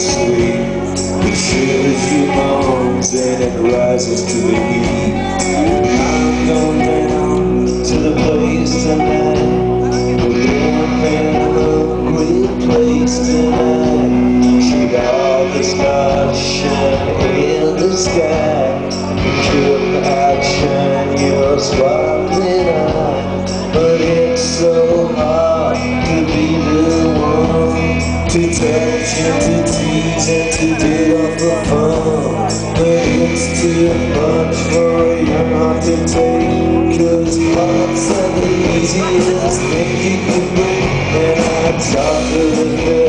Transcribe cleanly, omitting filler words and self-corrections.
sweet. It shivers your bones and it rises to the heat. I'm going down to the place tonight. We're in a great place tonight. Shoot all the stars shine in the sky. Could outshine your sparkling eye. But it's so hard to be the one to touch and to tease and to get off the phone. But it's too much for a young heart to take, 'cause hearts are the easiest thing you can break. And I talk to the